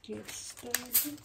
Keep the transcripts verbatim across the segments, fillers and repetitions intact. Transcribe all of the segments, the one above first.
get started.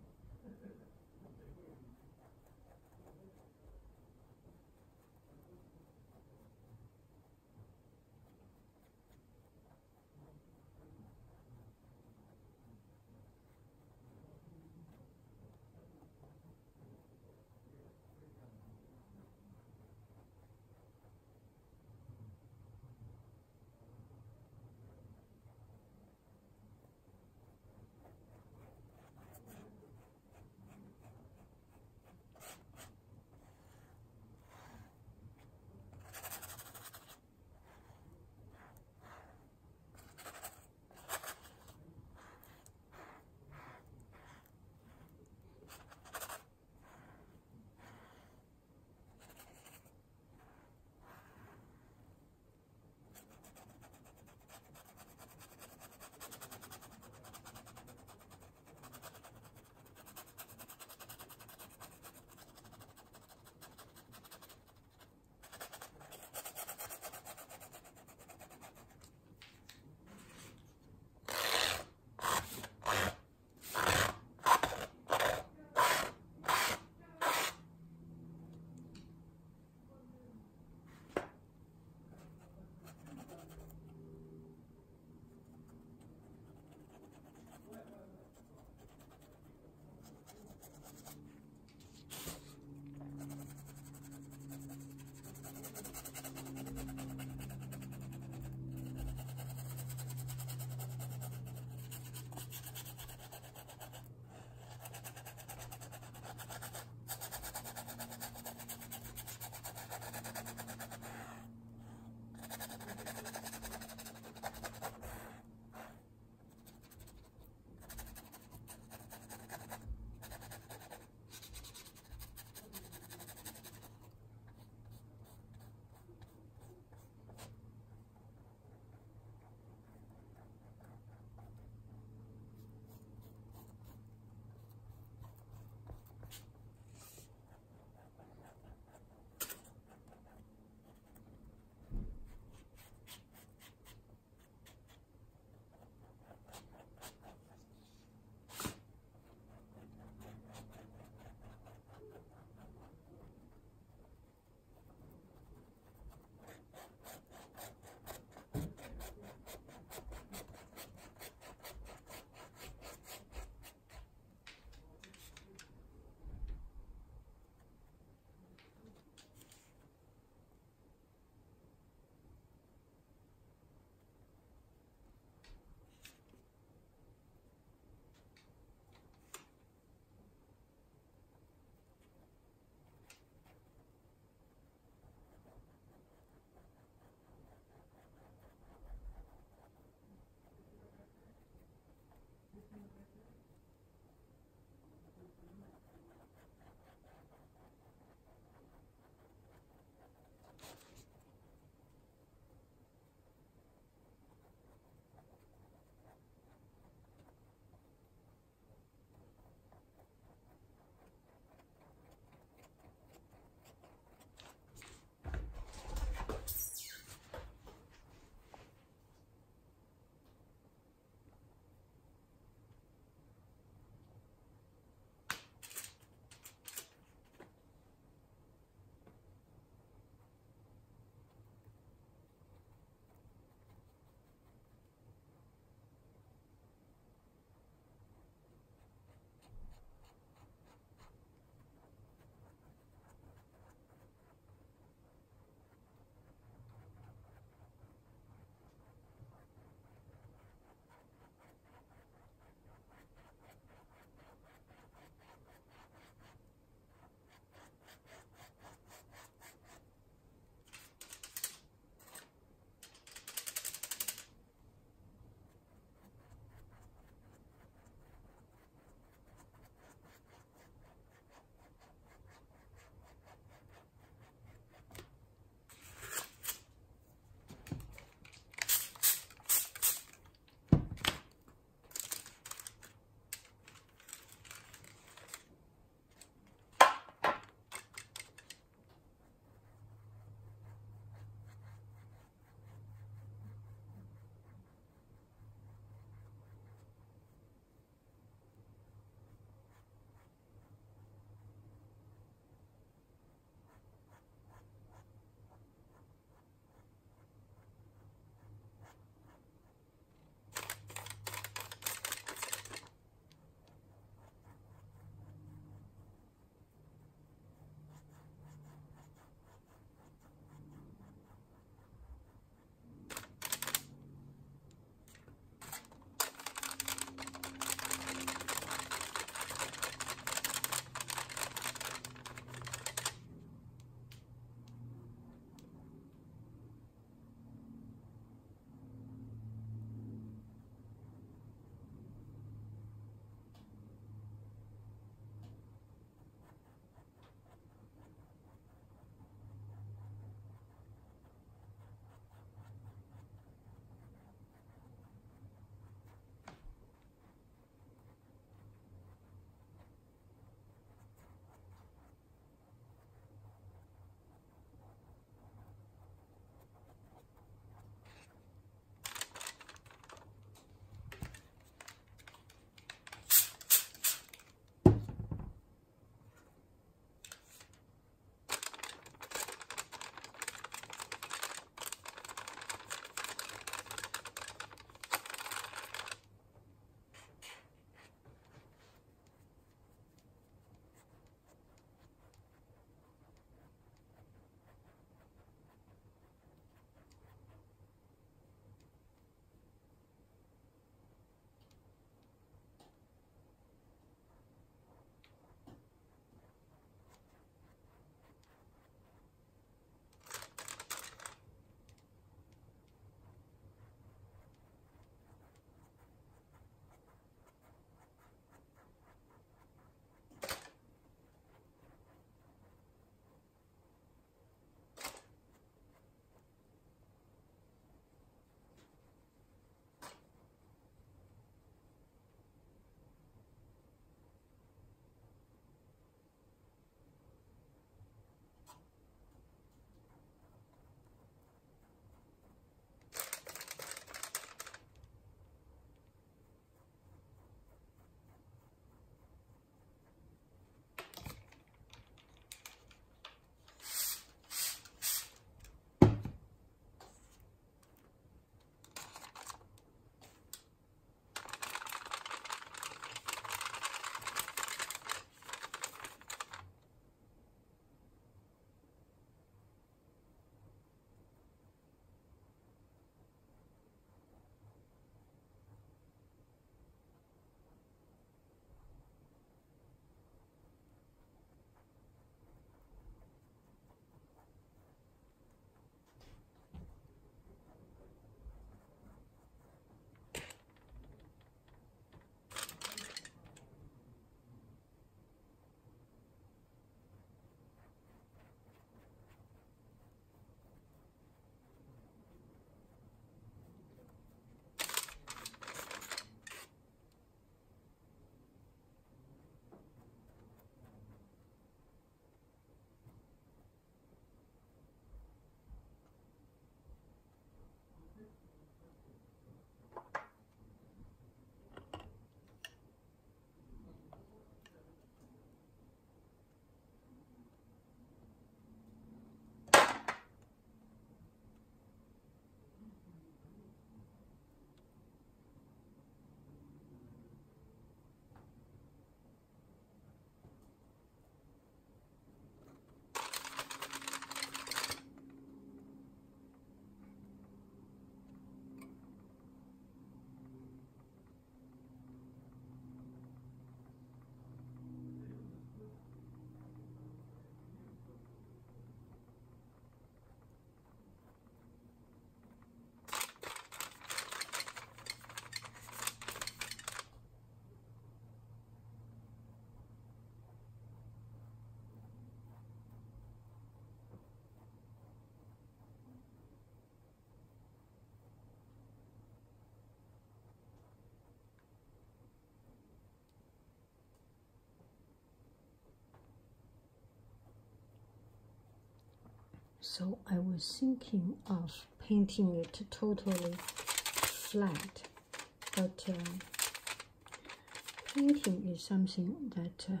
So I was thinking of painting it totally flat, but uh, painting is something that uh,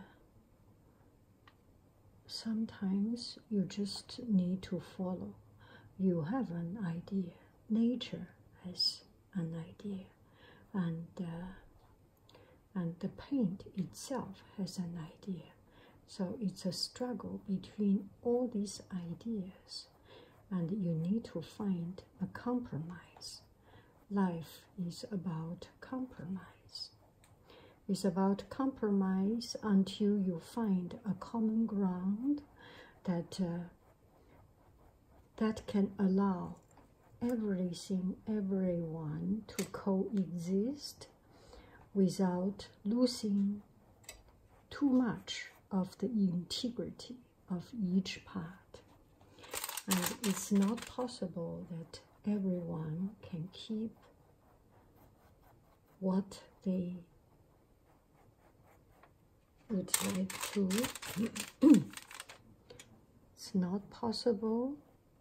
sometimes you just need to follow. You have an idea, nature has an idea, and uh, and the paint itself has an idea. So it's a struggle between all these ideas, and you need to find a compromise. Life is about compromise. It's about compromise until you find a common ground that uh, that can allow everything, everyone to coexist without losing too much of the integrity of each part. And it's not possible that everyone can keep what they would like to. It's not possible,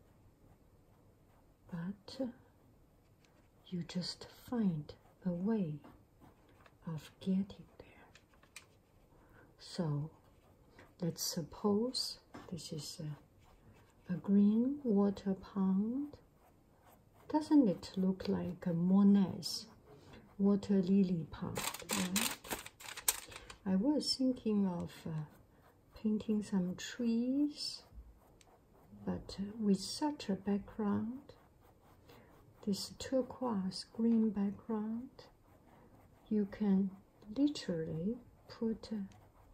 but you just find a way of getting there. So let's suppose this is a, a green water pond. Doesn't it look like a Monet's water lily pond, right? I was thinking of uh, painting some trees, but uh, with such a background, this turquoise green background, you can literally put uh,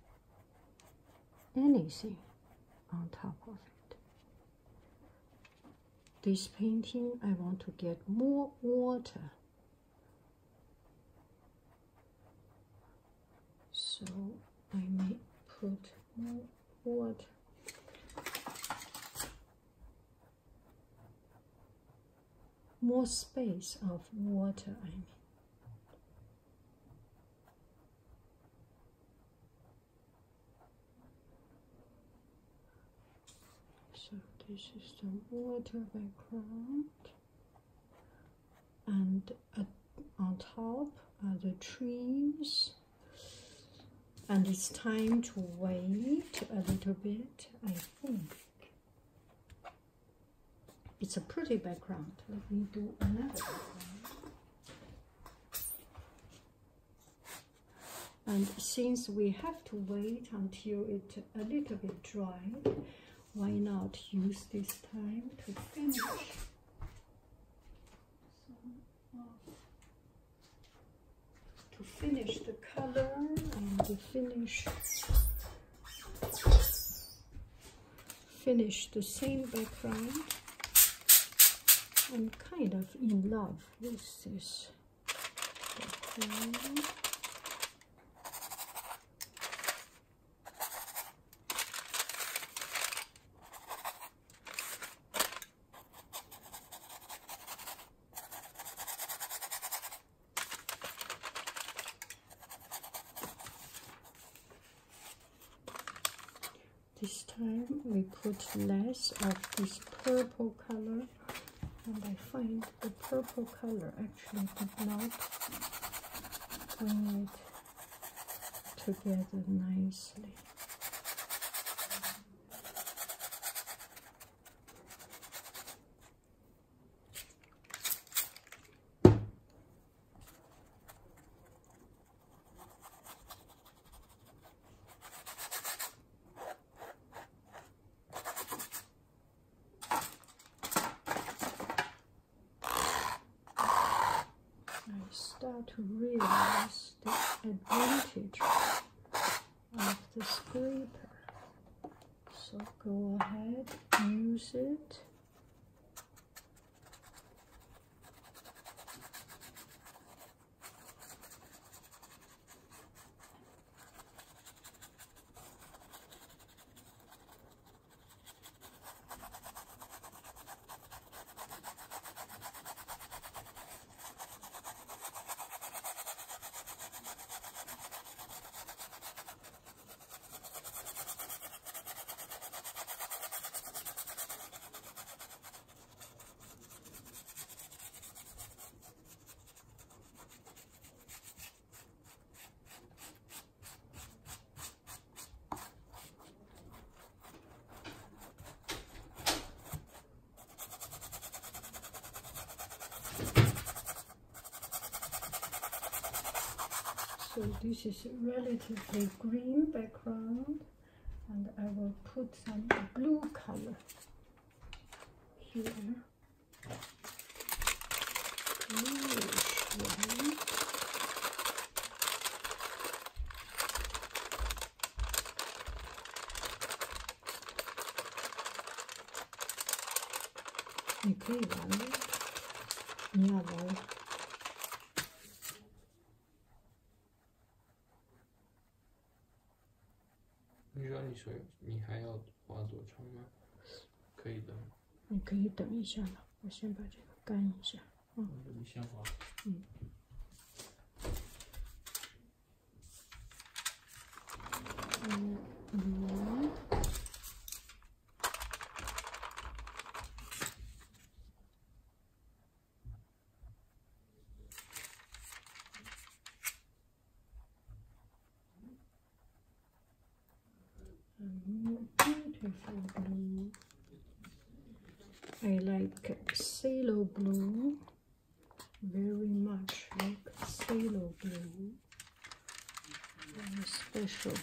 anything on top of it. This painting, I want to get more water. So I may put more water. More space of water, I mean. So this is the water background, and uh, on top are the trees. And it's time to wait a little bit, I think. It's a pretty background. Let me do another background. And since we have to wait until it a little bit dry, why not use this time to finish to finish the color and to finish finish the same background. I'm kind of in love with this background. This time we put less of this purple color, and I find the purple color actually did not bring it together nicely. Start to realize the advantage of the scraper. So go ahead, use it. So this is a relatively green background, and I will put some blue color here. Bluish one.你可以玩的，你要玩。 你说你手你还要画多长吗？可以的。 你可以等一下了，我先把这个干一下。嗯。 你先画。 嗯。嗯嗯。Beautiful blue. I like phthalo blue very much, like phthalo blue. Very special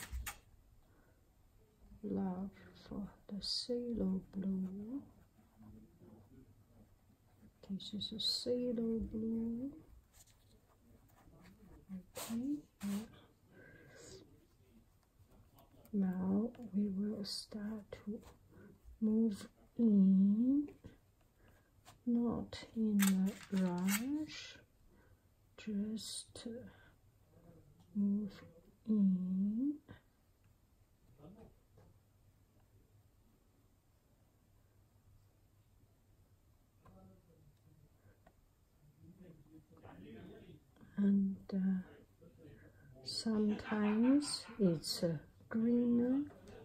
love for the phthalo blue. This is a phthalo blue. Okay. Yeah. Now we will start to move in, not in a rush, just move in. And uh, sometimes it's uh, greener,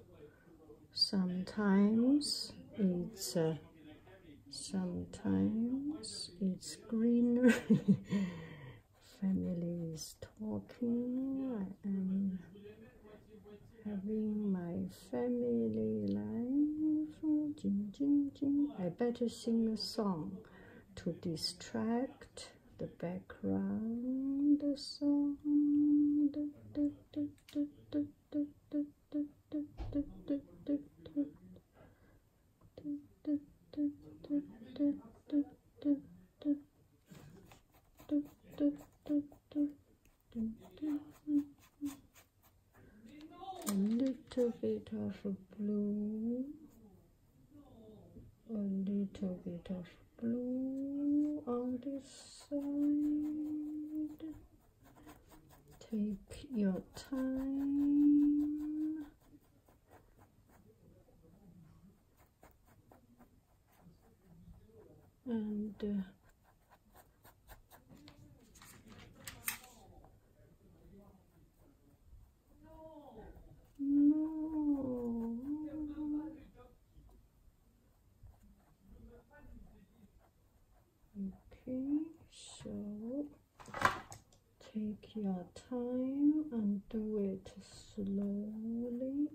sometimes it's uh, sometimes it's greener. Family is talking. I am having my family life. Jing, jing, jing. I better sing a song to distract the background song. Da, da, da, da, da, da, da, da, da, da, da, da, da. A little bit of blue, a little bit of blue on this side. Take your time. And uh, no. Okay, so take your time and do it slowly.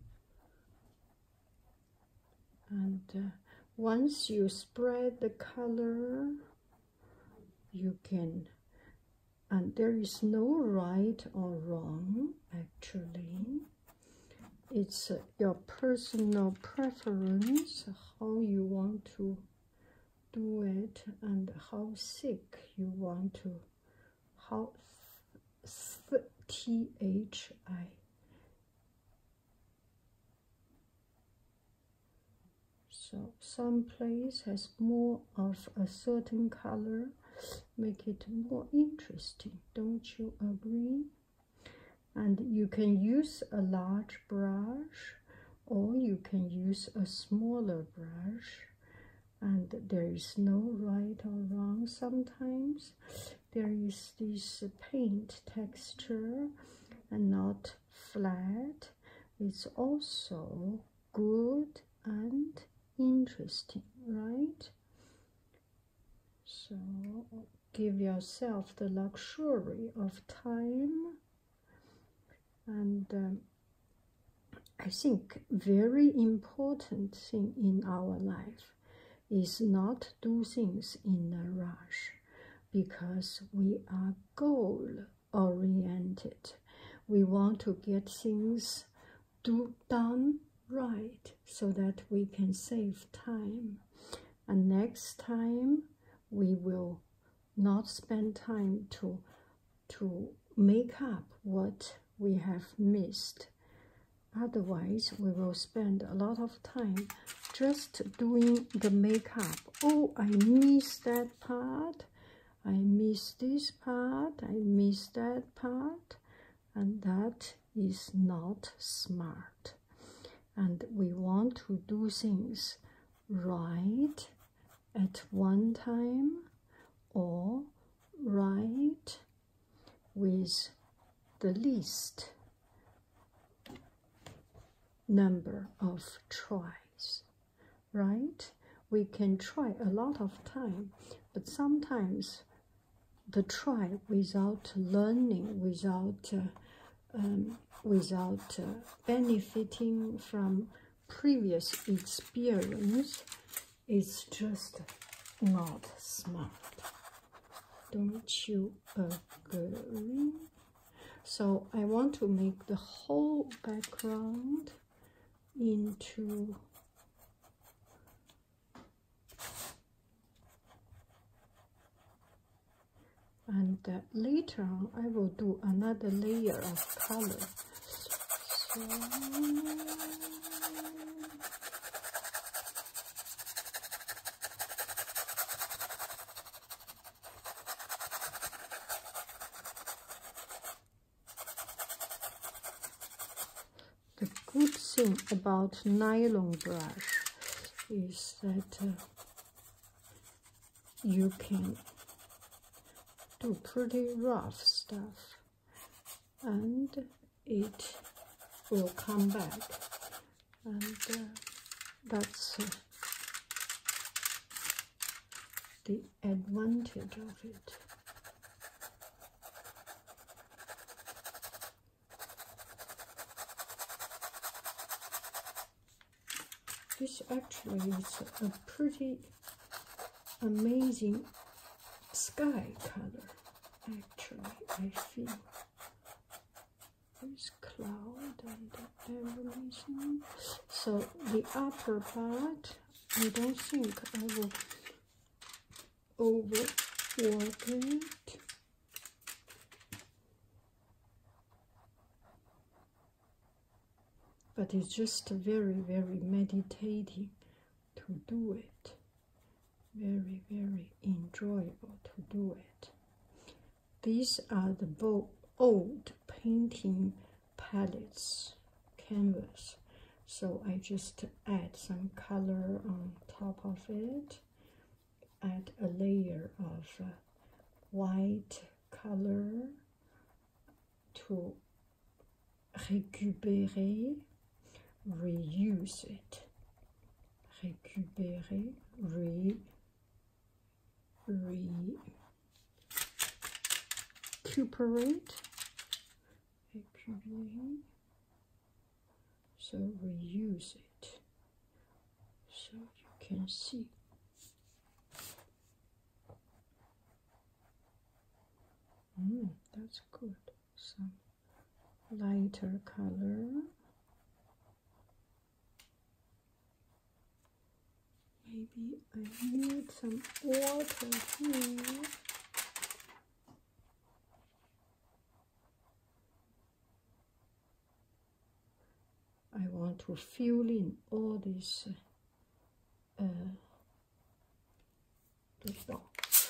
And uh, once you spread the color, you can, and there is no right or wrong actually. It's uh, your personal preference, how you want to do it and how thick you want to, how T H I. So some place has more of a certain color, make it more interesting, don't you agree? And you can use a large brush or you can use a smaller brush, and there is no right or wrong. Sometimes there is this paint texture and not flat. It's also good and interesting, right? So give yourself the luxury of time. And um, I think very important thing in our life is not do things in a rush, because we are goal oriented. We want to get things do, done right so that we can save time. And next time, we will not spend time to, to make up what we have missed. Otherwise, we will spend a lot of time just doing the makeup. Oh, I missed that part. I missed this part. I missed that part. And that is not smart. And we want to do things right at one time or right with the least number of tries, right? We can try a lot of time, but sometimes the try without learning, without uh, um, without uh, benefiting from previous experience is just not smart. Don't you agree? So I want to make the whole background into and uh, later on I will do another layer of color. So the good thing about nylon brush is that uh, you can do pretty rough stuff and it will come back, and uh, that's uh, the advantage of it. This actually is a pretty amazing sky color, actually, I feel. This cloud and everything. So the upper part, I don't think I will overwork it. But it's just very, very meditating to do it. Very, very enjoyable to do it. These are the old painting palettes, canvas. So I just add some color on top of it, add a layer of uh, white color to récupérer, reuse it. Récupérer, re, re, recuperate, recuperate. So reuse it, so you can see. Mm, that's good. Some lighter color. Maybe I need some water here. I want to fill in all these uh, the dots.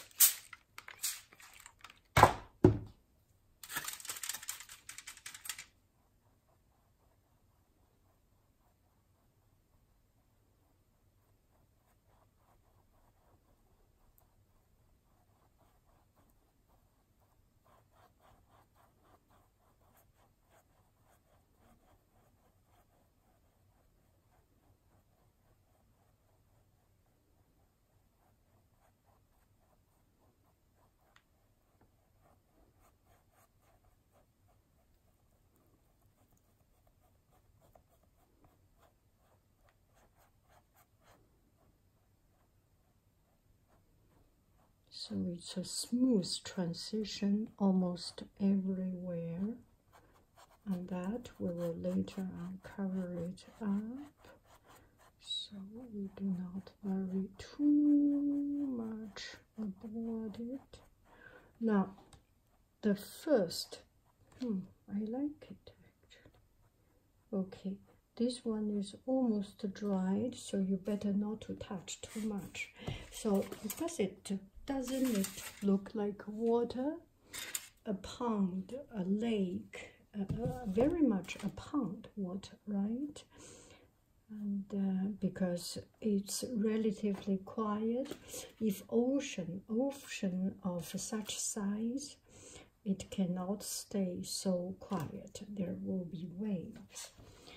So it's a smooth transition almost everywhere, and that we will later on cover it up, so we do not worry too much about it. Now, the first, hmm, I like it actually. Okay, this one is almost dried, so you better not to touch too much. So does it doesn't it look like water? A pond, a lake, uh, uh, very much a pond water, right? And uh, because it's relatively quiet. If ocean, ocean of such size, it cannot stay so quiet. There will be waves.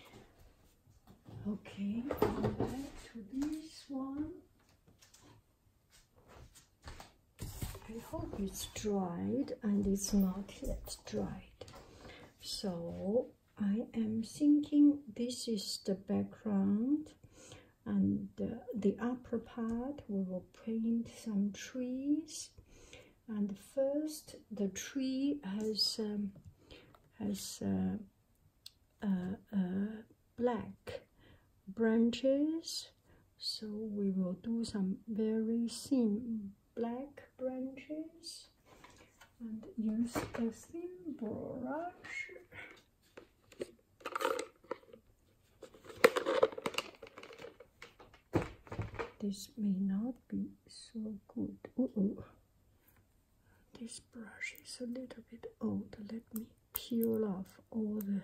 Okay, come back to this one. I hope it's dried, and it's not yet dried. So I am thinking this is the background, and uh, the upper part we will paint some trees. And first, the tree has um, has uh, uh, uh, black branches, so we will do some very thin black branches and use a thin brush. This may not be so good. Uh-oh. This brush is a little bit old. Let me peel off all the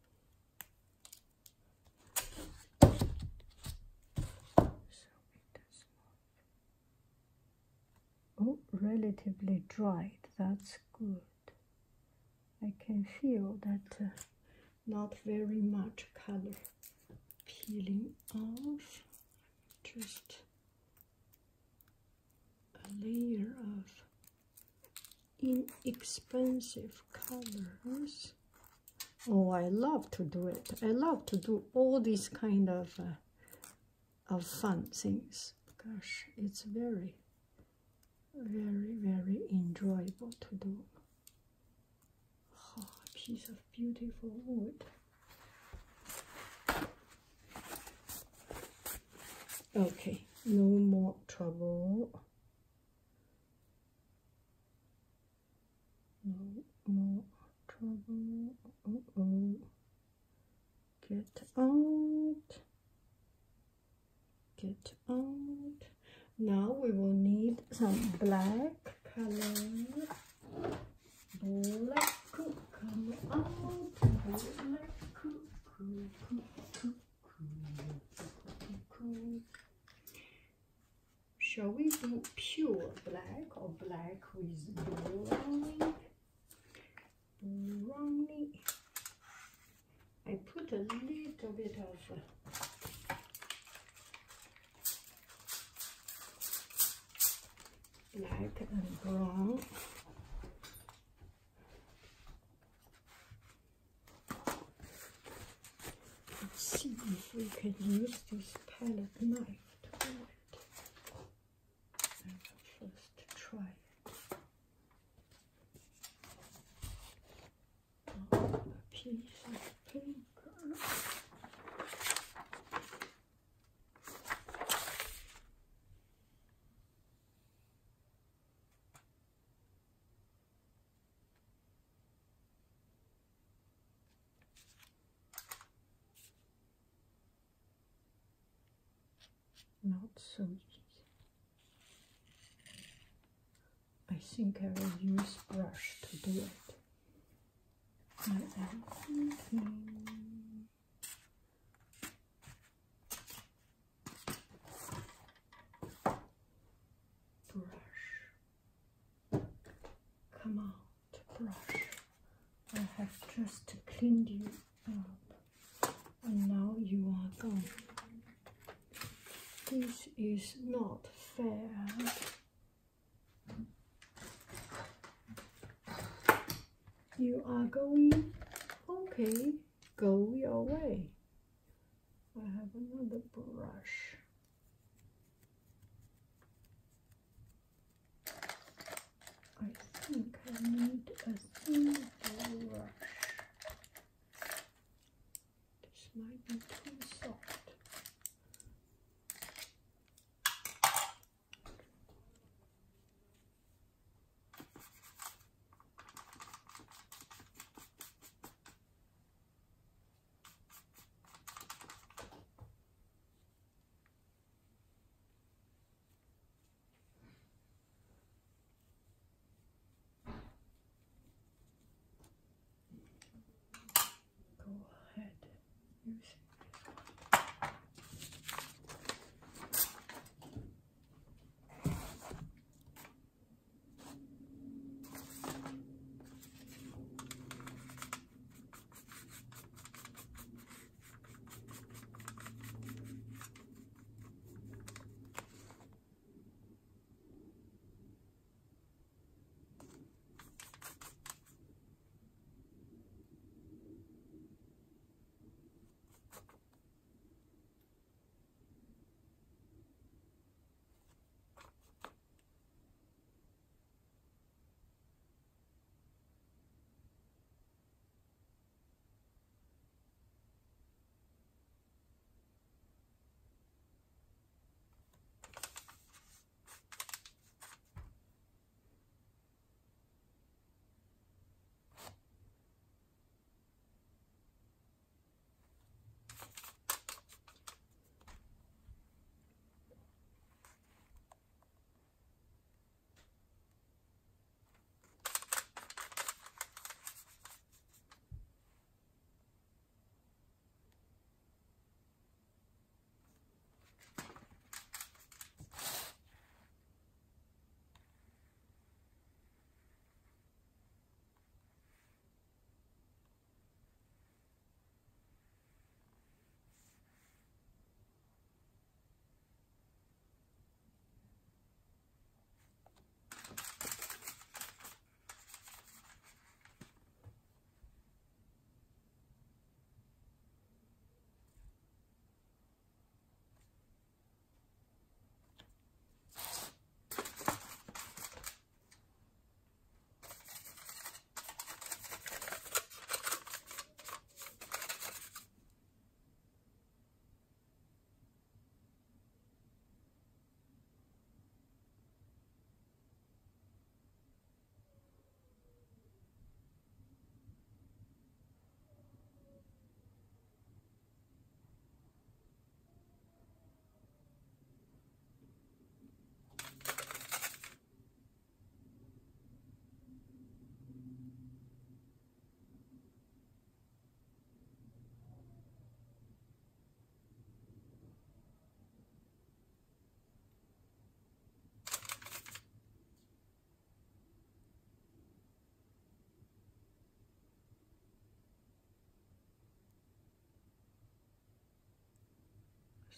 Oh, relatively dried. That's good. I can feel that uh, not very much color peeling off. Just a layer of inexpensive colors. Oh, I love to do it. I love to do all these kind of uh, of fun things. Gosh, it's very very, very enjoyable to do. Oh, a piece of beautiful wood. Okay, no more trouble. No more trouble. Uh-oh. Get out. Get out. Now we will need some black color. Black, come out. Black, shall we do pure black or black with brownie? Brownie. I put a little bit of uh, black and brown. Let's see if we can use this palette knife to do it. I will first try it. Oh, a piece of paper. Not so easy. I think I will use brush to do it. I am thinking brush. Come out, brush. I have just cleaned you up, and now you are gone. This is not fair. You are going, okay, go your way. I have another brush.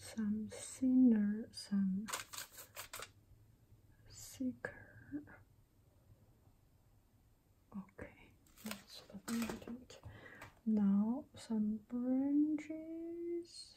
some thinner, some thicker. Okay, that's about it. Now some branches.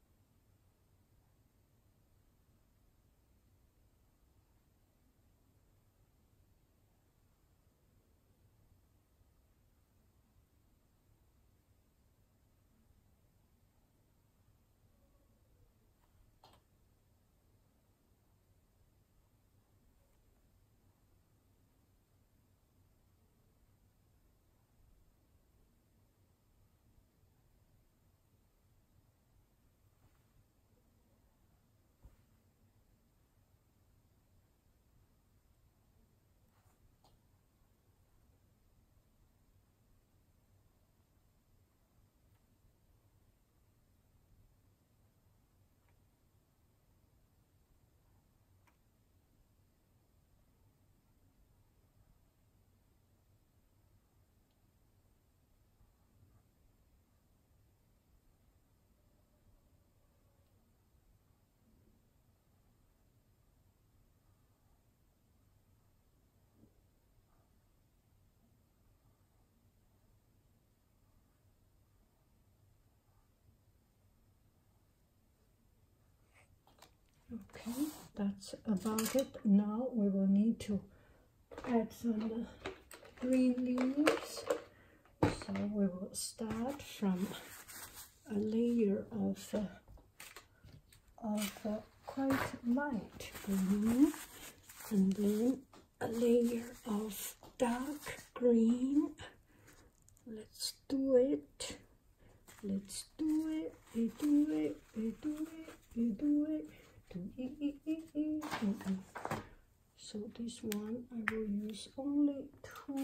Okay, that's about it. Now we will need to add some uh, green leaves. So we will start from a layer of uh, of uh, quite light green, and then a layer of dark green. Let's do it. Let's do it. We do it. We do it. We do it. Do it, it, it, it, it. So this one I will use only two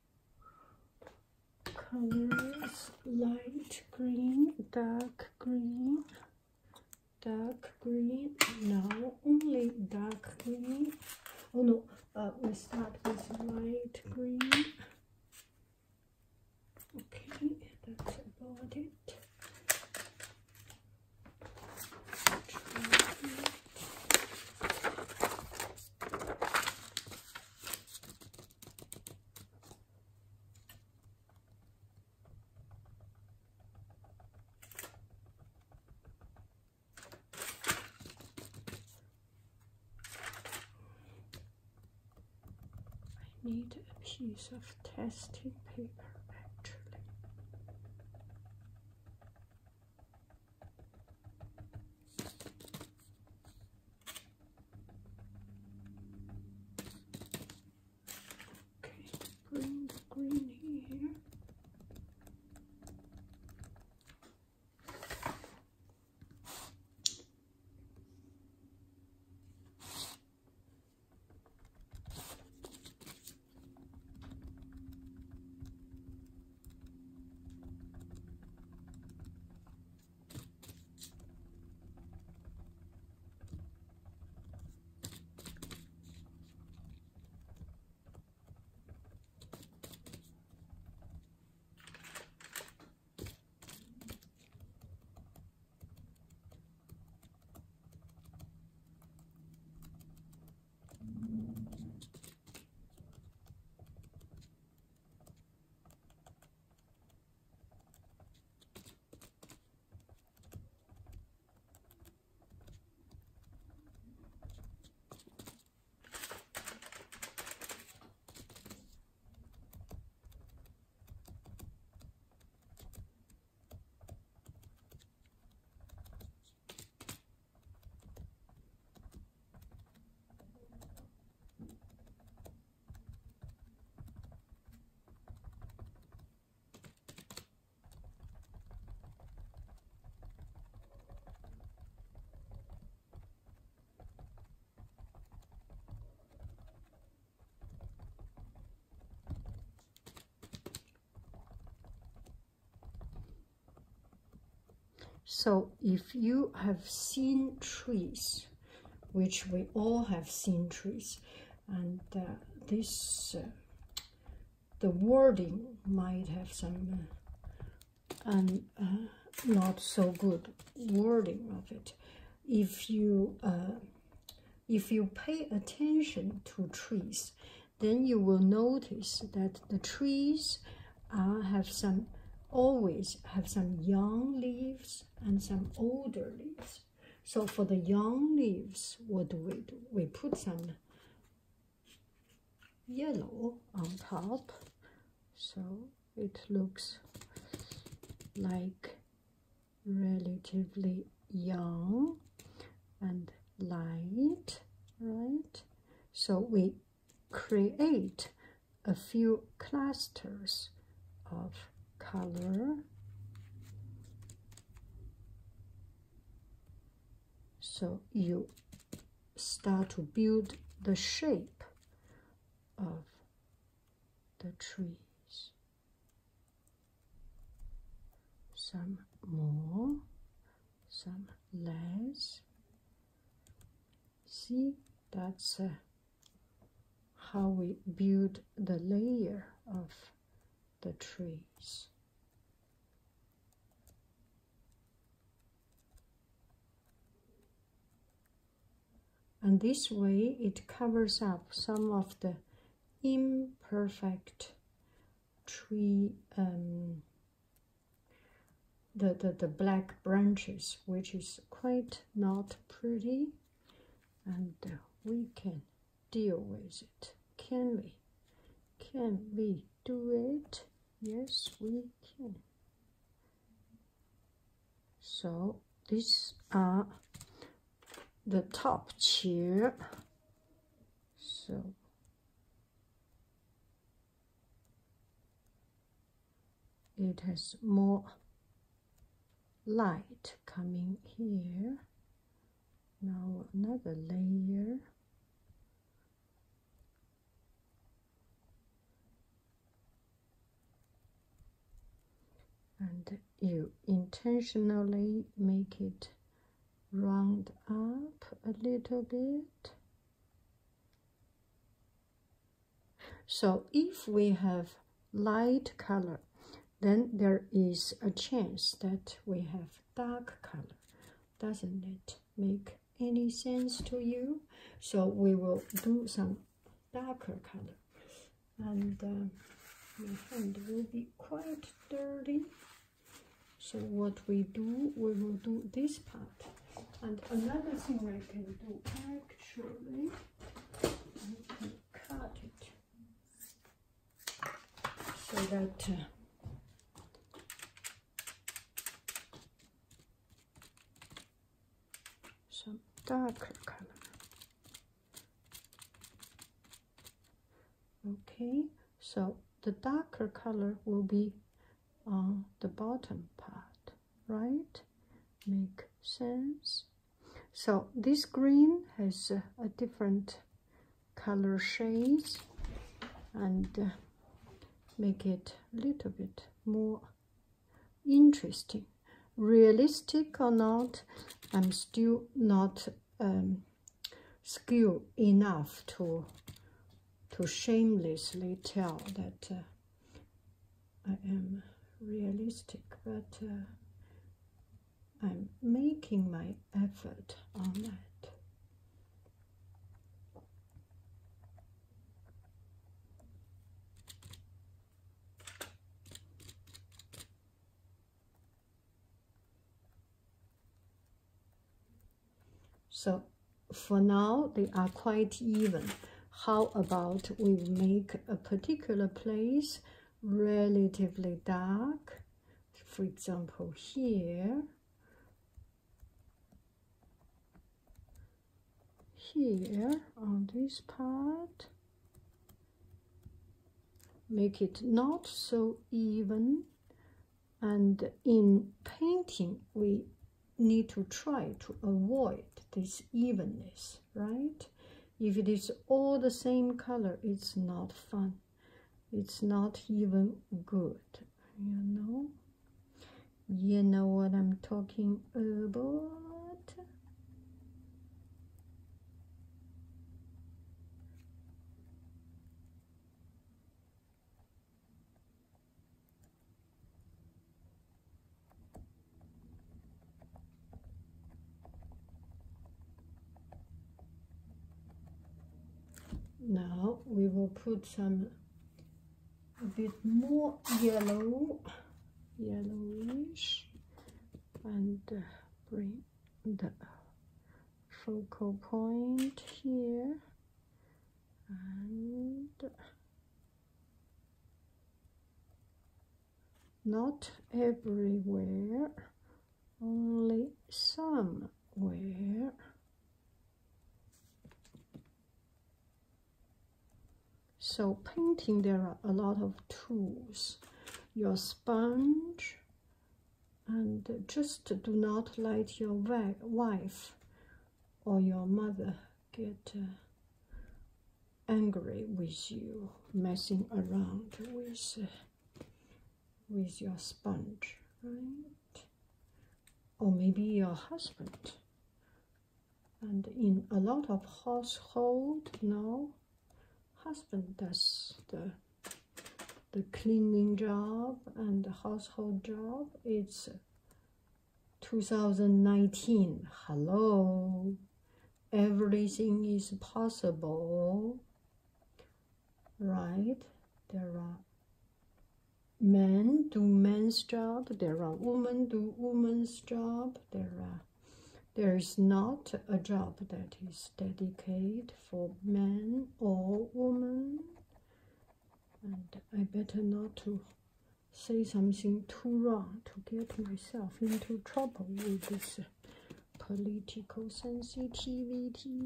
colors: light green, dark green, dark green. Now only dark green. Oh no, uh, we start with light green. Okay, that's about it. Need a piece of testing paper actually. Okay, bring the green here. So if you have seen trees, which we all have seen trees, and uh, this, uh, the wording might have some uh, and, uh, not so good wording of it. if you uh, if you pay attention to trees, then you will notice that the trees uh, have some always have some young leaves and some older leaves. So for the young leaves, what do we do? We put some yellow on top, so it looks like relatively young and light, right? So we create a few clusters of color. So you start to build the shape of the trees. Some more, some less. See, that's uh, how we build the layer of the trees. And this way it covers up some of the imperfect tree, um, the, the, the black branches, which is quite not pretty, and uh, we can deal with it. Can we? Can we do it? Yes, we can. So these are the top chair. So it has more light coming here. Now another layer. And you intentionally make it round up a little bit. So if we have light color, then there is a chance that we have dark color. Doesn't it make any sense to you? So we will do some darker color. And uh, my hand will be quite dirty. So what we do, we will do this part. And another thing I can do, actually, I can cut it so that uh, some darker color. Okay, so the darker color will be on the bottom part, right? Make sense? So this green has uh, a different color shades, and uh, make it a little bit more interesting. Realistic or not, I'm still not um, skilled enough to to shamelessly tell that uh, I am realistic, but uh, I'm making my effort on that. So for now, they are quite even. How about we make a particular place relatively dark? For example, here, here on this part, make it not so even. And in painting, we need to try to avoid this evenness, right? If it is all the same color, it's not fun. It's not even good, you know? You know what I'm talking about? Now we will put some a bit more yellow, yellowish, and uh, bring the focal point here, and not everywhere, only somewhere. So painting, there are a lot of tools. Your sponge, and just do not let your wife or your mother get uh, angry with you messing around with uh, with your sponge, right? Or maybe your husband. And in a lot of household now, husband does the the cleaning job and the household job. It's two thousand nineteen. Hello, everything is possible, right? There are men do men's job, there are women do women's job, there are there is not a job that is dedicated for men or women. And I better not to say something too wrong to get myself into trouble with this political sensitivity.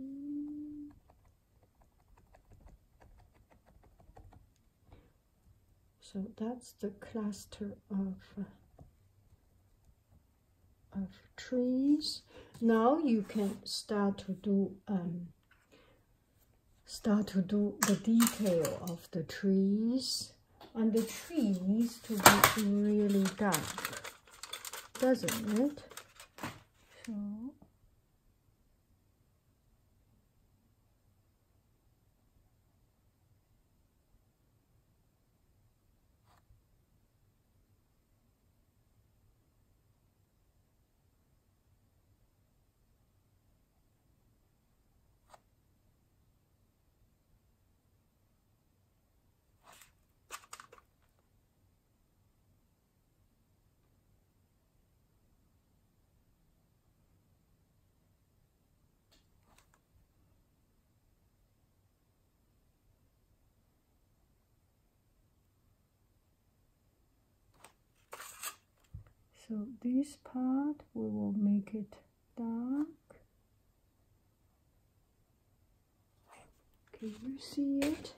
So that's the cluster of uh, of trees. Now you can start to do um, start to do the detail of the trees, and the tree needs to be really dark, doesn't it? So So this part, we will make it dark. Can you see it?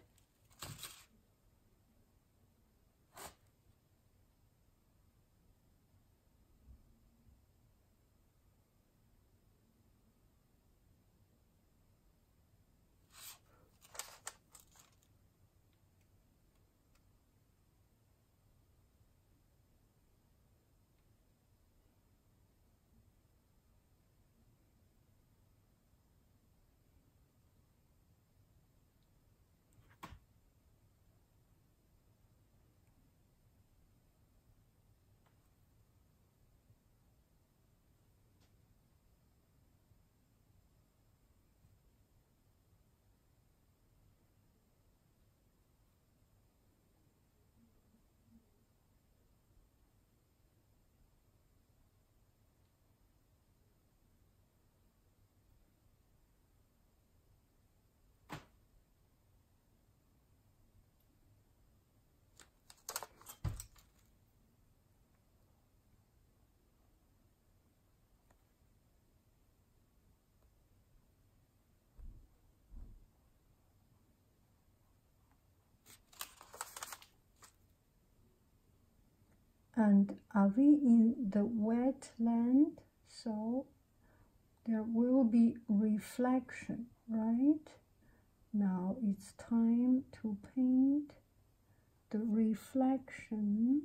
And are we in the wetland? So there will be reflection, right? Now it's time to paint the reflection.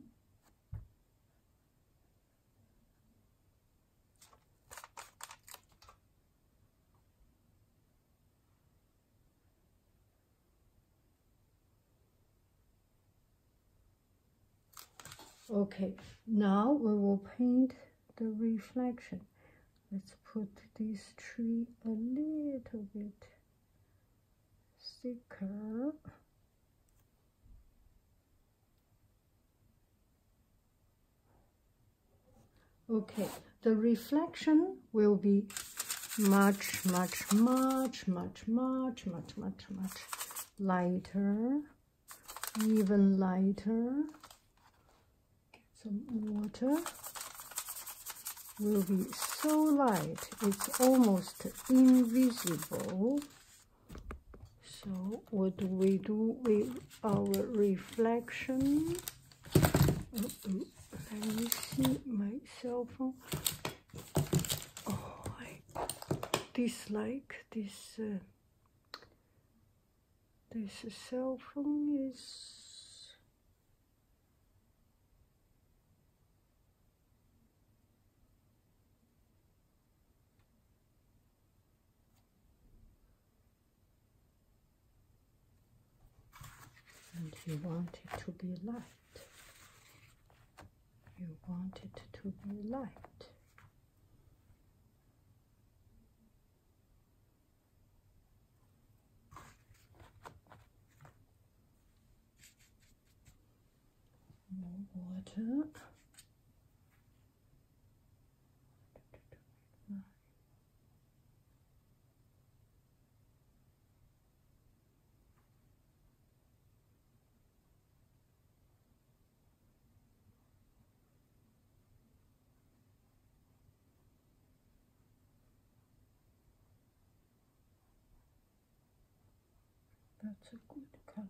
Okay, now we will paint the reflection. Let's put this tree a little bit thicker. Okay, the reflection will be much, much, much, much, much, much, much, much lighter, even lighter. Get some water. Will be so light, it's almost invisible. So what do we do with our reflection? Uh -oh. Let me see my cell phone. Oh, I dislike this. Uh, this cell phone is. And you want it to be light. You want it to be light. More water. That's a good color.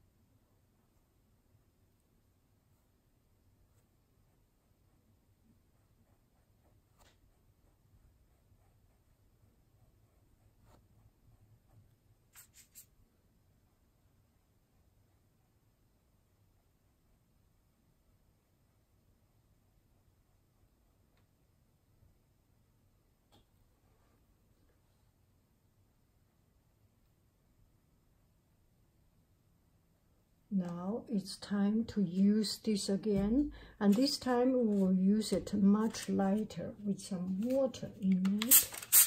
Now it's time to use this again, and this time we will use it much lighter with some water in it.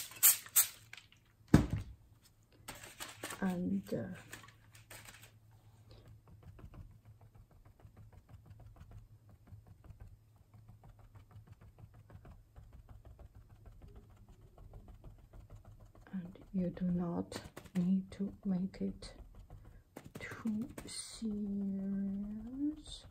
And uh, and you do not need to make it too serious.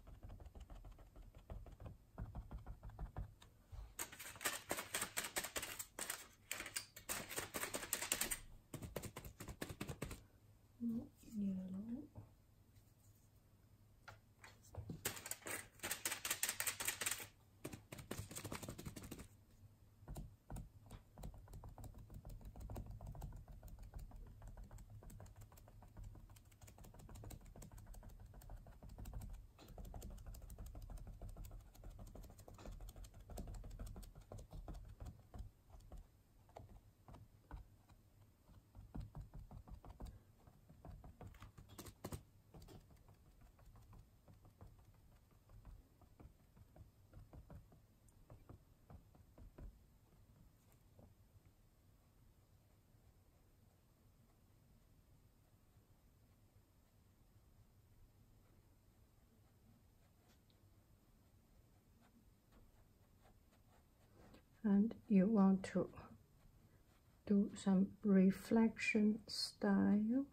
Yellow. And you want to do some reflection style.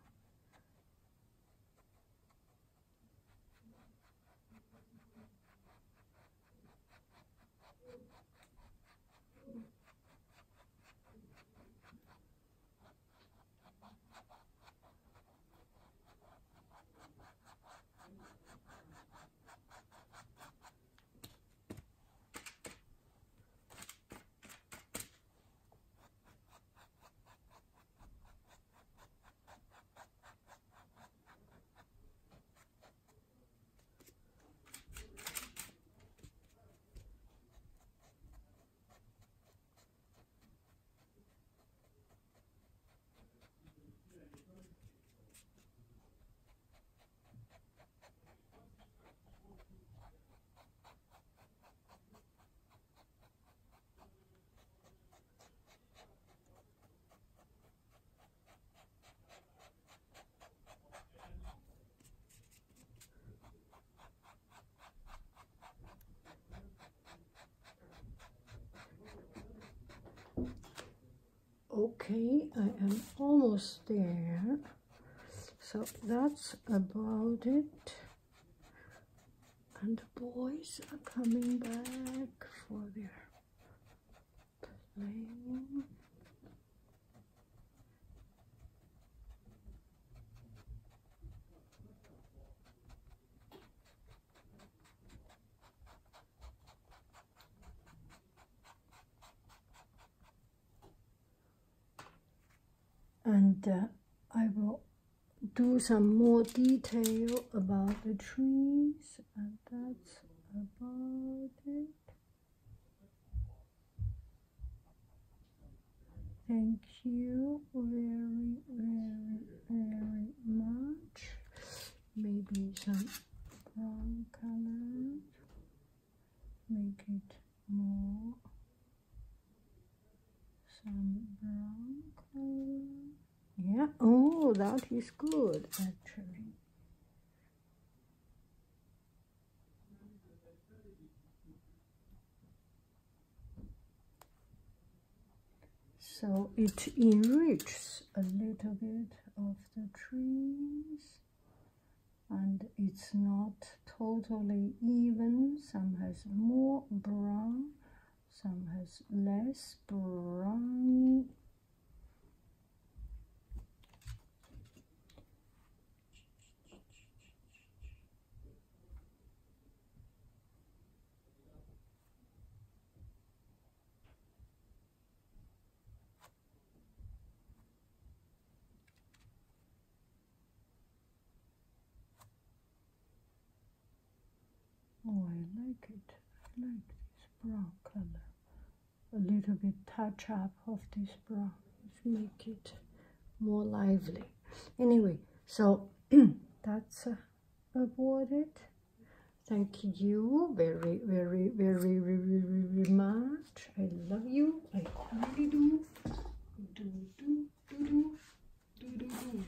Okay, I am almost there. So that's about it. And the boys are coming back for their playing. And uh, I will do some more detail about the trees, and that's about it. Thank you very, very, very much. Maybe some brown color, make it more, some brown color. Yeah, oh, that is good actually. So it enriches a little bit of the trees, and it's not totally even. Some has more brown, some has less brown. Oh, I like it. I like this brown color. A little bit touch up of this brown. Let's make it more lively. Anyway, so that's uh, about it. Thank you very, very, very, very, very much. I love you. I really do. Do, do, do, do, do, do, do.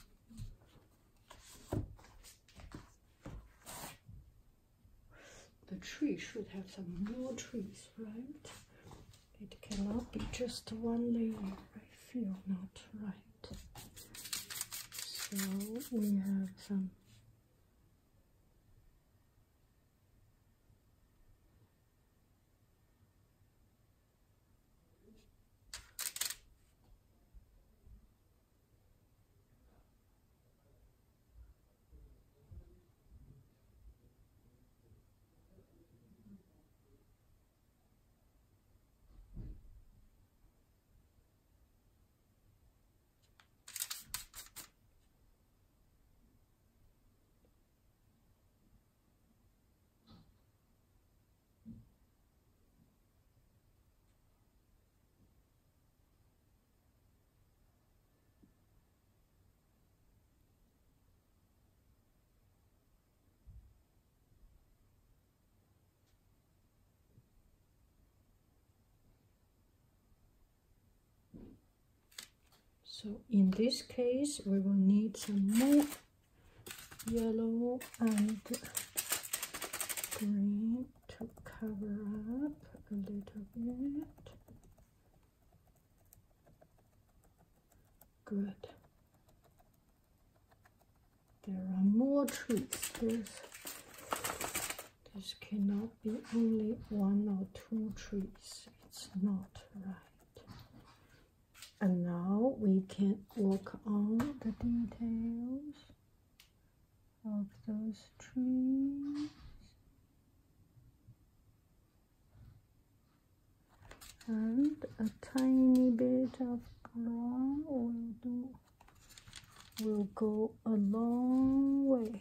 The tree should have some more trees, right? It cannot be just one layer. I feel not right. So we have some So in this case, we will need some more yellow and green to cover up a little bit. Good. There are more trees. There's, this cannot be only one or two trees. It's not right. And now we can work on the details of those trees. And a tiny bit of brown will do, will go a long way.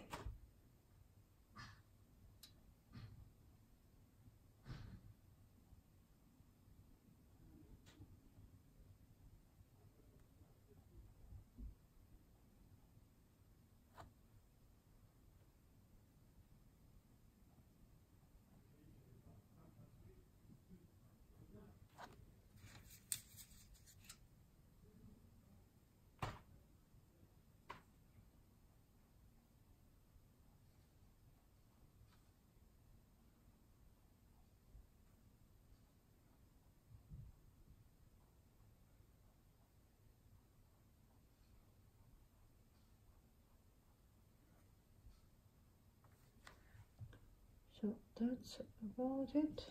that's about it.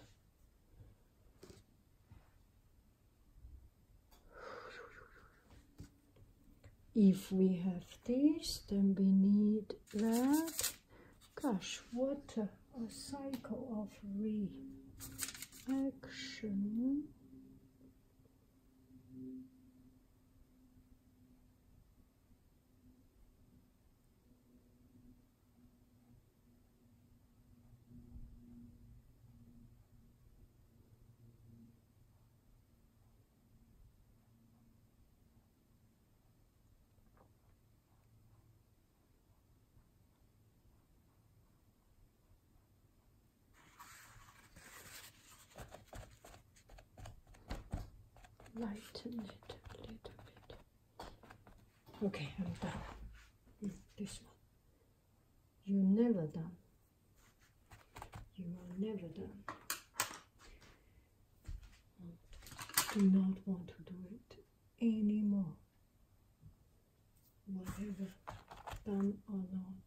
If we have this, then we need that. Gosh, what a, a cycle of reaction. Lighten it a little bit. Okay, I'm done. Mm, this one. You're never done. You are never done. Do not want to do it anymore. Whatever, done or not.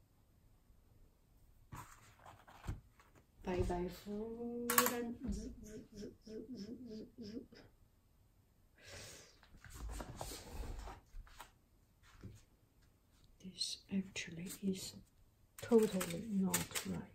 Bye bye food and z z z z z z. This actually is totally not right.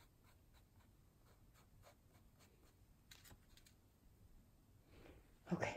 Okay.